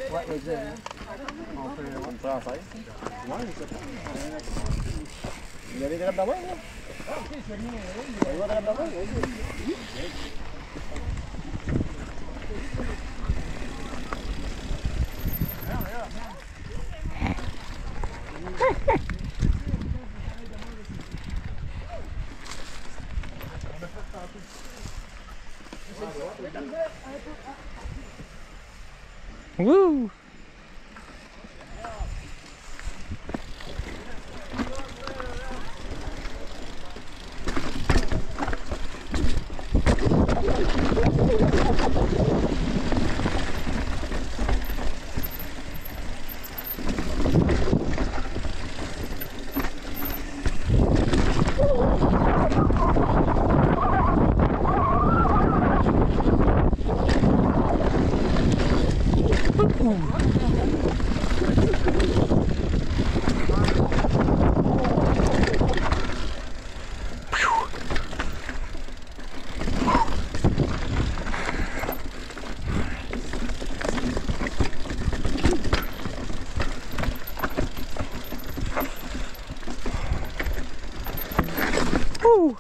Ouais, exactement. On peut en faire. Ouais, je sais pas. Il y avait des rêves d'avant, là? Ah, ok, c'est rien. Il y avait des rêves d'avant, vas-y. Woo! Woo!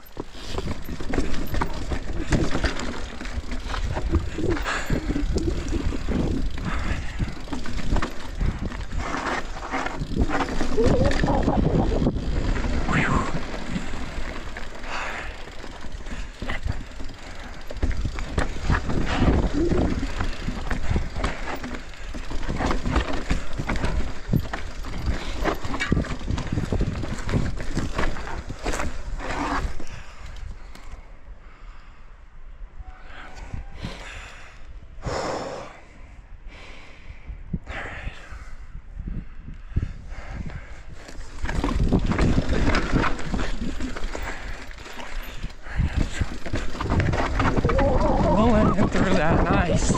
Through that nice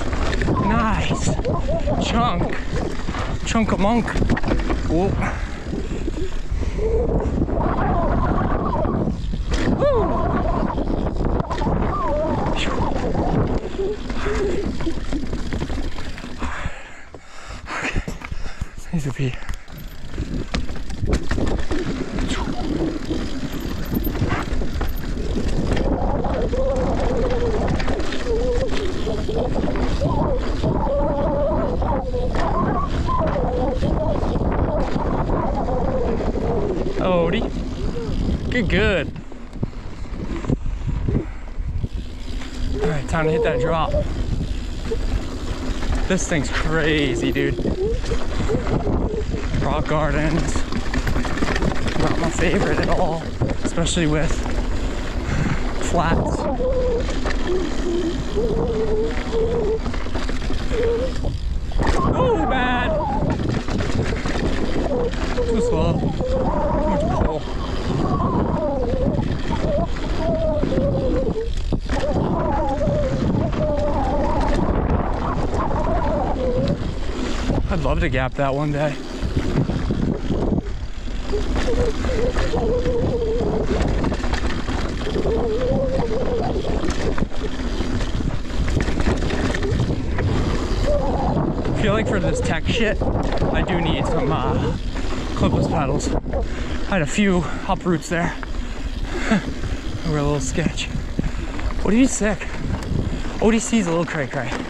chunk of monk. Whoa. Woo. Okay. Needs to pee. Odie, good. All right, time to hit that drop. This thing's crazy, dude. Rock gardens, not my favorite at all, especially with flats. Oh, bad. Too slow. Too much pull. I'd love to gap that one day. I feel like for this tech shit, I do need some clipless pedals. I had a few uproots there. They were a little sketch. ODB's sick. ODC's a little cray-cray.